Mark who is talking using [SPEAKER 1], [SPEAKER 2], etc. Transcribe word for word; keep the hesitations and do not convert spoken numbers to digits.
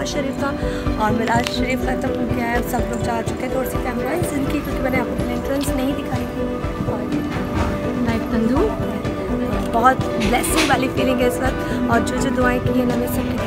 [SPEAKER 1] मिराज शरीफ था और मिराज शरीफ ख़त्म हो गया है, सब लोग जा चुके हैं। थोड़ी सी कैमराइज इनकी क्योंकि मैंने आपको अपनी एंट्रेंस नहीं दिखाई थी। और नाइट तंदूर बहुत ब्लेसिंग वाली फीलिंग है इस वक्त, और जो जो दुआएं की हैं मैंने सबकी